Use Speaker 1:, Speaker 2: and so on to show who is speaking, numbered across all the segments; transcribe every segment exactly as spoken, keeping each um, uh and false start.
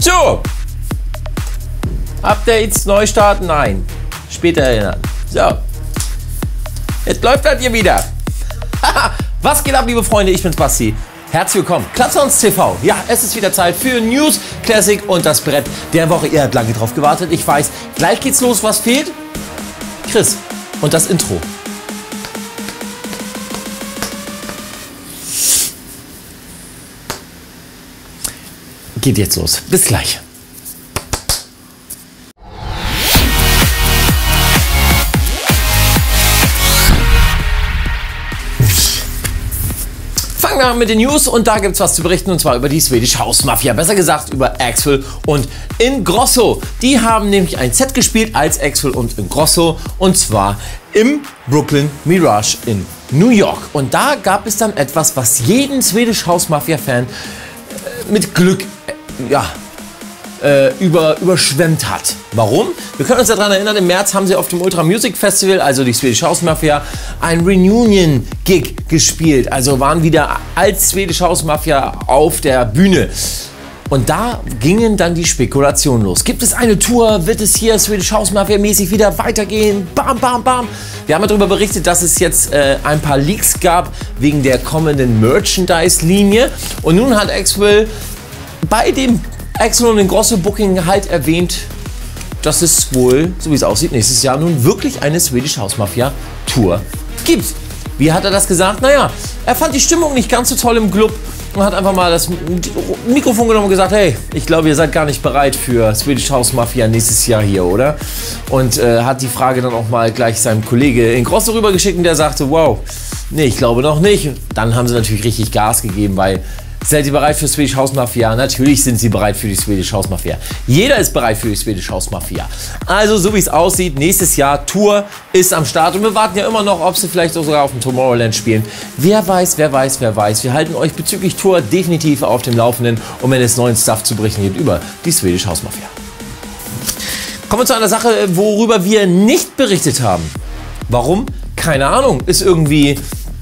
Speaker 1: So. Updates, Neustarten, nein. Später erinnern. So. Jetzt läuft das hier wieder. Was geht ab, liebe Freunde? Ich bin's Basti. Herzlich willkommen. Klapsons T V. Ja, es ist wieder Zeit für News, Classic und das Brett der Woche. Ihr habt lange drauf gewartet. Ich weiß. Gleich geht's los. Was fehlt? Chris. Und das Intro. Geht jetzt los. Bis gleich. Fangen wir an mit den News und da gibt es was zu berichten und zwar über die Swedish House Mafia, besser gesagt über Axwell und Ingrosso. Die haben nämlich ein Set gespielt als Axwell und Ingrosso und zwar im Brooklyn Mirage in New York. Und da gab es dann etwas, was jeden Swedish House Mafia Fan äh, mit Glück äh, ja, äh, über, überschwemmt hat. Warum? Wir können uns daran erinnern, im März haben sie auf dem Ultra Music Festival, also die Swedish House Mafia, ein Reunion-Gig gespielt. Also waren wieder als Swedish House Mafia auf der Bühne. Und da gingen dann die Spekulationen los. Gibt es eine Tour? Wird es hier Swedish House Mafia mäßig wieder weitergehen? Bam, bam, bam. Wir haben darüber berichtet, dass es jetzt äh, ein paar Leaks gab wegen der kommenden Merchandise-Linie. Und nun hat Axwell bei dem Axwell und Ingrosso Booking halt erwähnt, dass es wohl, so wie es aussieht, nächstes Jahr nun wirklich eine Swedish House Mafia Tour gibt. Wie hat er das gesagt? Naja, er fand die Stimmung nicht ganz so toll im Club und hat einfach mal das Mikrofon genommen und gesagt, hey, ich glaube, ihr seid gar nicht bereit für Swedish House Mafia nächstes Jahr hier, oder? Und äh, hat die Frage dann auch mal gleich seinem Kollege Ingrosso rübergeschickt und der sagte, wow, nee, ich glaube noch nicht. Und dann haben sie natürlich richtig Gas gegeben, weil seid ihr bereit für Swedish House Mafia? Natürlich sind sie bereit für die Swedish House Mafia. Jeder ist bereit für die Swedish House Mafia. Also so wie es aussieht, nächstes Jahr Tour ist am Start und wir warten ja immer noch, ob sie vielleicht auch sogar auf dem Tomorrowland spielen. Wer weiß, wer weiß, wer weiß. Wir halten euch bezüglich Tour definitiv auf dem Laufenden und wenn es neuen Stuff zu berichten gibt über die Swedish House Mafia. Kommen wir zu einer Sache, worüber wir nicht berichtet haben. Warum? Keine Ahnung. Ist irgendwie,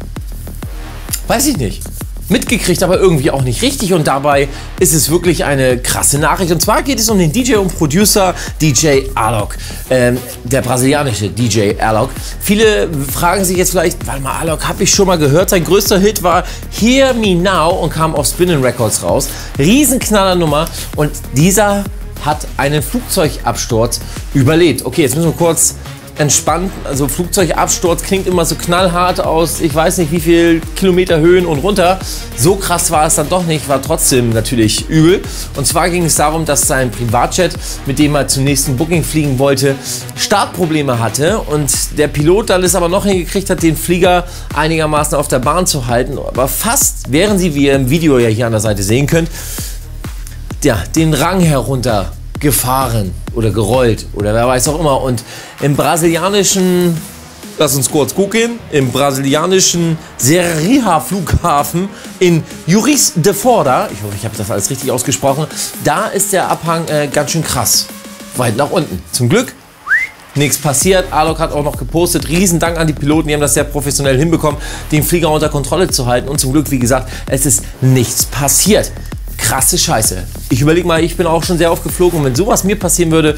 Speaker 1: weiß ich nicht, mitgekriegt, aber irgendwie auch nicht richtig und dabei ist es wirklich eine krasse Nachricht und zwar geht es um den D J und Producer D J Alok, ähm, der brasilianische D J Alok. Viele fragen sich jetzt vielleicht, warte mal, Alok habe ich schon mal gehört, sein größter Hit war Hear Me Now und kam auf Spinnin' Records raus, Riesenknallernummer und dieser hat einen Flugzeugabsturz überlebt. Okay, jetzt müssen wir kurz entspannt, also Flugzeugabsturz klingt immer so knallhart aus, ich weiß nicht wie viel Kilometer Höhen und runter. So krass war es dann doch nicht, war trotzdem natürlich übel. Und zwar ging es darum, dass sein Privatjet, mit dem er zum nächsten Booking fliegen wollte, Startprobleme hatte und der Pilot dann es aber noch hingekriegt hat, den Flieger einigermaßen auf der Bahn zu halten. Aber fast, während sie, wie ihr im Video ja hier an der Seite sehen könnt, ja, den Rang herunter gefahren oder gerollt oder wer weiß auch immer. Und im brasilianischen, lass uns kurz gucken, im brasilianischen Serra Flughafen in Juiz de Fora, ich hoffe, ich habe das alles richtig ausgesprochen, da ist der Abhang äh, ganz schön krass, weit nach unten. Zum Glück nichts passiert. Alok hat auch noch gepostet, Riesendank an die Piloten, die haben das sehr professionell hinbekommen, den Flieger unter Kontrolle zu halten und zum Glück, wie gesagt, es ist nichts passiert. Krasse Scheiße. Ich überlege mal, ich bin auch schon sehr oft geflogen und wenn sowas mir passieren würde,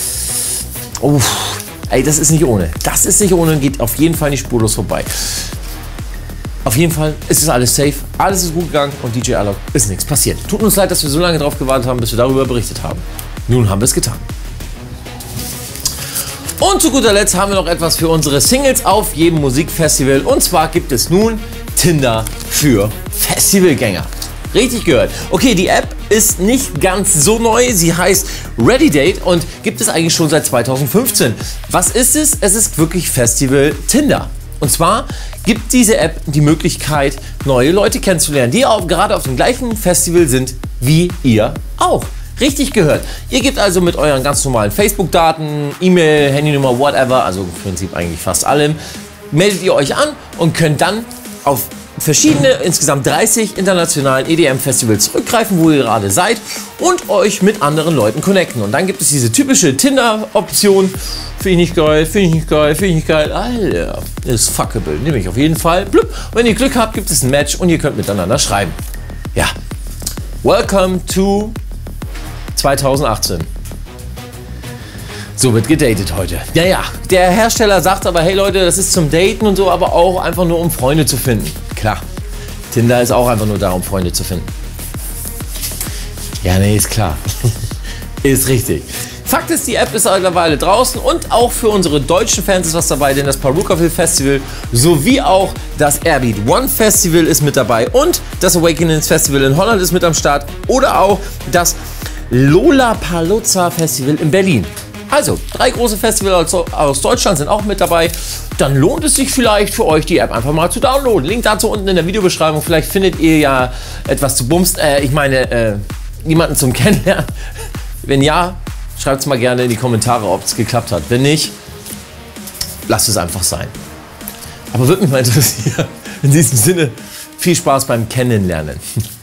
Speaker 1: uff, ey, das ist nicht ohne. Das ist nicht ohne und geht auf jeden Fall nicht spurlos vorbei. Auf jeden Fall ist es alles safe, alles ist gut gegangen und D J Alok ist nichts passiert. Tut uns leid, dass wir so lange drauf gewartet haben, bis wir darüber berichtet haben. Nun haben wir es getan. Und zu guter Letzt haben wir noch etwas für unsere Singles auf jedem Musikfestival und zwar gibt es nun Tinder für Festivalgänger. Richtig gehört. Okay, die App ist nicht ganz so neu. Sie heißt ReadyDate und gibt es eigentlich schon seit zweitausendfünfzehn. Was ist es? Es ist wirklich Festival Tinder. Und zwar gibt diese App die Möglichkeit, neue Leute kennenzulernen, die auch gerade auf dem gleichen Festival sind wie ihr auch. Richtig gehört. Ihr gebt also mit euren ganz normalen Facebook-Daten, E-Mail, Handynummer, whatever, also im Prinzip eigentlich fast allem, meldet ihr euch an und könnt dann auf verschiedene, insgesamt dreißig internationalen E D M-Festivals zurückgreifen, wo ihr gerade seid und euch mit anderen Leuten connecten. Und dann gibt es diese typische Tinder-Option. Finde ich nicht geil, finde ich nicht geil, finde ich nicht geil. Alter, ist fuckable. Nehme ich auf jeden Fall. Blub. Wenn ihr Glück habt, gibt es ein Match und ihr könnt miteinander schreiben. Ja. Welcome to zweitausendachtzehn. So wird gedatet heute. Ja, ja, der Hersteller sagt aber, hey Leute, das ist zum Daten und so, aber auch einfach nur, um Freunde zu finden. Klar, Tinder ist auch einfach nur da, um Freunde zu finden. Ja, nee, ist klar. Ist richtig. Fakt ist, die App ist mittlerweile draußen und auch für unsere deutschen Fans ist was dabei, denn das Perukaville Festival sowie auch das Airbeat One Festival ist mit dabei und das Awakenings Festival in Holland ist mit am Start oder auch das Lollapalooza Festival in Berlin. Also, drei große Festivals aus Deutschland sind auch mit dabei. Dann lohnt es sich vielleicht für euch, die App einfach mal zu downloaden. Link dazu unten in der Videobeschreibung. Vielleicht findet ihr ja etwas zu bumst, äh, ich meine, äh, jemanden zum Kennenlernen. Wenn ja, schreibt es mal gerne in die Kommentare, ob es geklappt hat. Wenn nicht, lasst es einfach sein. Aber würde mich mal interessieren. In diesem Sinne, viel Spaß beim Kennenlernen.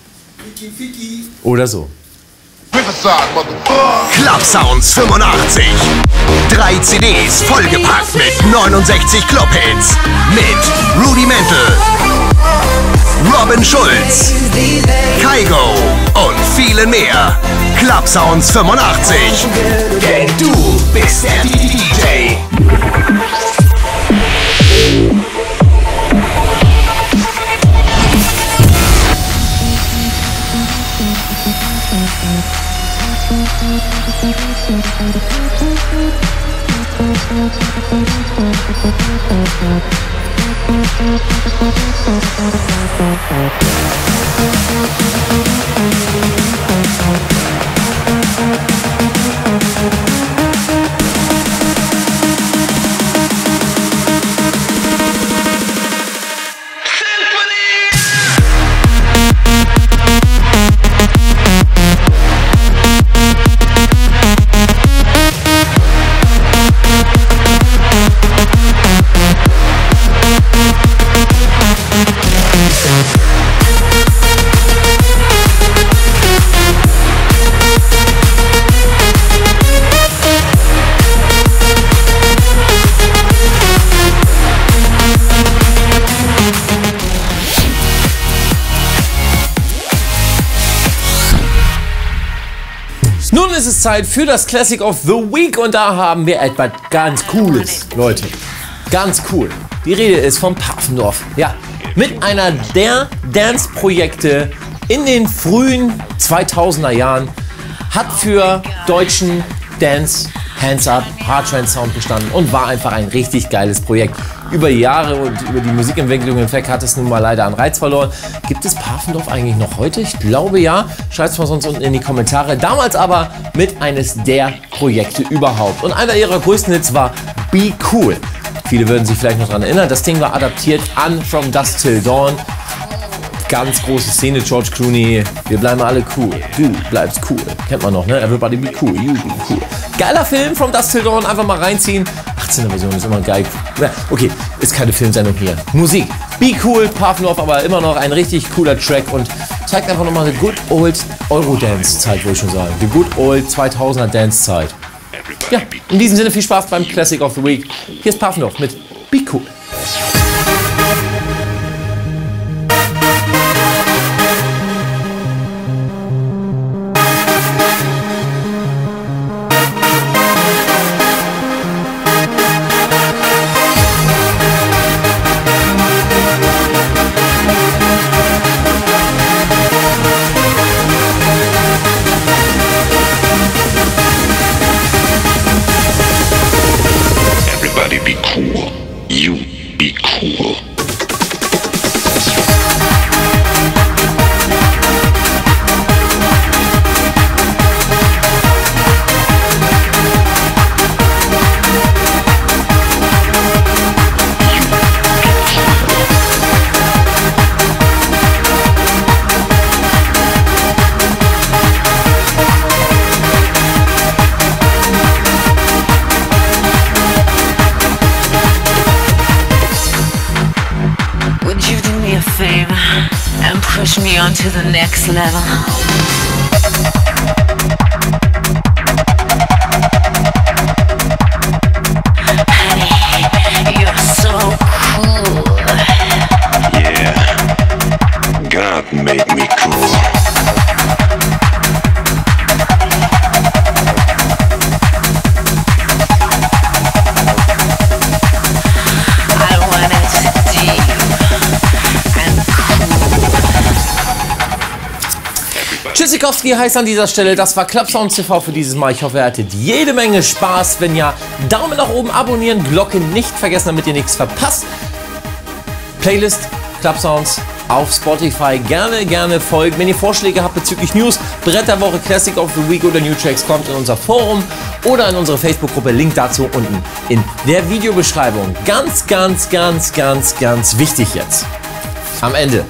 Speaker 1: Oder so.
Speaker 2: Club Sounds fünfundachtzig. Drei C Ds vollgepackt mit neunundsechzig Clubhits. Mit Rudimental, Robin Schulz, Kygo und vielen mehr. Club Sounds fünfundachtzig. Denn du bist der D J.
Speaker 1: Nun ist es Zeit für das Classic of the Week und da haben wir etwas ganz Cooles, Leute. Ganz cool. Die Rede ist von Pfaffendorf. Ja, mit einer der Dance-Projekte in den frühen zweitausender Jahren hat für deutschen Dance Hands Up Hard Trance Sound bestanden und war einfach ein richtig geiles Projekt. Über Jahre und über die Musikentwicklung hinweg hat es nun mal leider an Reiz verloren. Gibt es Pfaffendorf eigentlich noch heute? Ich glaube ja. Schreibt es mal sonst unten in die Kommentare. Damals aber mit eines der Projekte überhaupt. Und einer ihrer größten Hits war Be Cool. Viele würden sich vielleicht noch daran erinnern. Das Ding war adaptiert an From Dusk Till Dawn. Ganz große Szene, George Clooney. Wir bleiben alle cool. Du bleibst cool. Kennt man noch, ne? Everybody be cool. You be cool. Geiler Film, From Dusk Till Dawn. Einfach mal reinziehen. achtzehner Version ist immer geil. Okay, ist keine Filmsendung hier. Musik. Be Cool, Pfaffendorf, aber immer noch ein richtig cooler Track und zeigt einfach nochmal eine good old Eurodance-Zeit, würde ich schon sagen. Die good old zweitausender Dance-Zeit. Ja, in diesem Sinne viel Spaß beim Classic of the Week. Hier ist Pfaffendorf mit Be Cool.
Speaker 3: Be cool. You be cool.
Speaker 4: And push me on to the next level. Honey, you're so cool.
Speaker 3: Yeah, God made me cool.
Speaker 1: Tschüssikowski heißt an dieser Stelle, das war Clubsounds T V für dieses Mal. Ich hoffe, ihr hattet jede Menge Spaß. Wenn ja, Daumen nach oben, abonnieren, Glocke nicht vergessen, damit ihr nichts verpasst. Playlist Clubsounds auf Spotify gerne, gerne folgen. Wenn ihr Vorschläge habt bezüglich News, Bretterwoche, Classic of the Week oder New Tracks, kommt in unser Forum oder in unsere Facebook-Gruppe. Link dazu unten in der Videobeschreibung. Ganz, ganz, ganz, ganz, ganz wichtig jetzt. Am Ende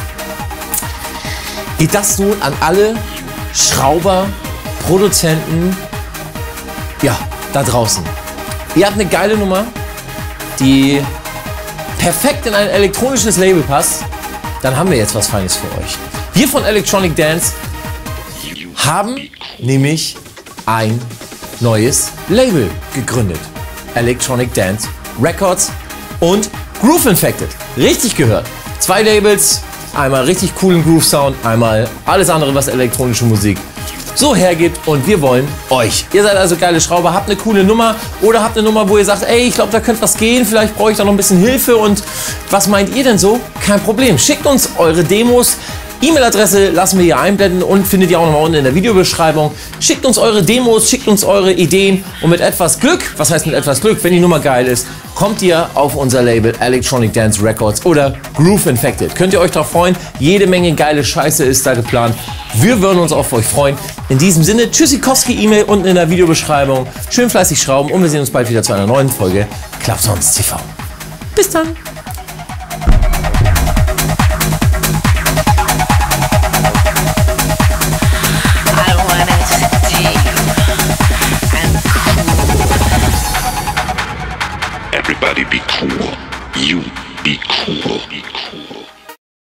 Speaker 1: geht das nun an alle Schrauber, Produzenten, ja, da draußen. Ihr habt eine geile Nummer, die perfekt in ein elektronisches Label passt, dann haben wir jetzt was Feines für euch. Wir von Electronic Dance haben nämlich ein neues Label gegründet. Electronic Dance Records und Groove Infected. Richtig gehört. Zwei Labels, einmal richtig coolen Groove Sound, einmal alles andere, was elektronische Musik so hergibt, und wir wollen euch. Ihr seid also geile Schrauber, habt eine coole Nummer oder habt eine Nummer, wo ihr sagt, ey, ich glaube, da könnte was gehen, vielleicht brauche ich da noch ein bisschen Hilfe, und was meint ihr denn so? Kein Problem, schickt uns eure Demos. E-Mail-Adresse lassen wir hier einblenden und findet ihr auch nochmal unten in der Videobeschreibung. Schickt uns eure Demos, schickt uns eure Ideen, und mit etwas Glück, was heißt mit etwas Glück, wenn die Nummer geil ist, kommt ihr auf unser Label Electronic Dance Records oder Groove Infected. Könnt ihr euch darauf freuen, jede Menge geile Scheiße ist da geplant. Wir würden uns auf euch freuen. In diesem Sinne, Tschüssikowski, E-Mail unten in der Videobeschreibung. Schön fleißig schrauben, und wir sehen uns bald wieder zu einer neuen Folge Clubsounds T V. Bis dann!
Speaker 3: Everybody be cool. You be cool. Be cool.